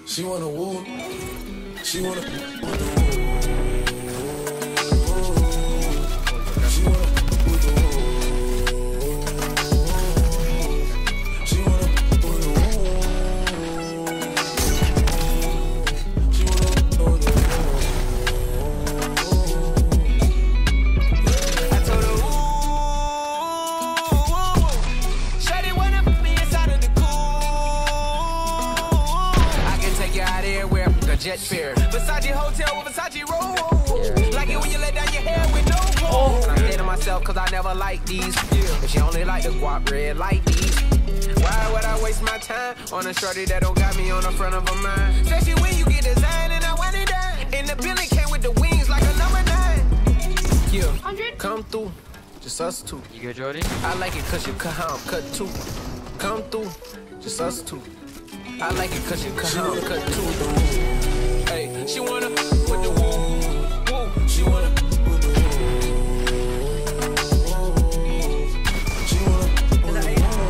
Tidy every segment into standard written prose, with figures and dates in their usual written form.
She wanna woo. She wanna woo. She wanna woo. She wanna woo. She wanna woo. I told her, ooh, shawty wanna put me inside of the cool. I can take you out everywhere, the jet fare. Versace hotel with Versace roll. Like it when you let down your hair with no clothes. I say to myself, cause I never like these. If she only like the guap red like these. Why would I waste my time on a shorty that don't got me on the front of her mind? Especially when you get designed and I want it done. And the Billy came with the wings like a number 9. Yeah, 100. come through, just us two. You good, Jordy? I like it cause you cut how I'm cut too. Come through, just us two. I like it cause you cut how I'm cut too. Hey, she wanna with the woo, woo. She wanna with the woo. She wanna with the woo.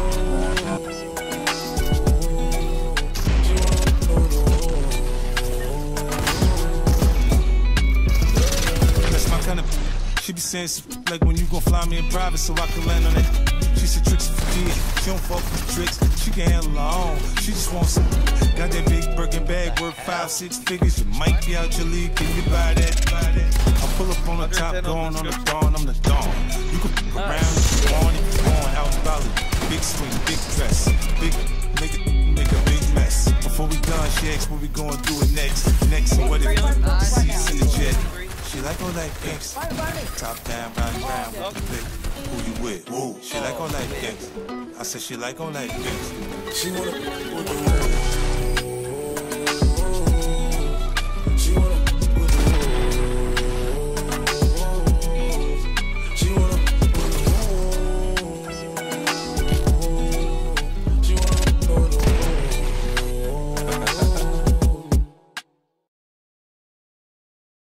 She wanna with the woo. That's my kind of. She be saying like when you gon' fly me in private so I can land on it. She said tricks for kids. She don't fuck with tricks. She can handle her own. She just wants some. Got that big Birkin bag worth 5-6 figures. You might be out your league. Can you buy that? I pull up on the top, going on the dawn. I'm the dawn. You can fuck around if you want. If you want, out in Bali. Big swing, big dress, big nigga, make a big mess. Before we done, she asked what we gonna do it next. Next, and what it seats in the jet. She like all that gangsta. Top down, round round with the click. Who you with? Woo. She like all that gangsta. I said she like all that gangsta. She wanna with the woo.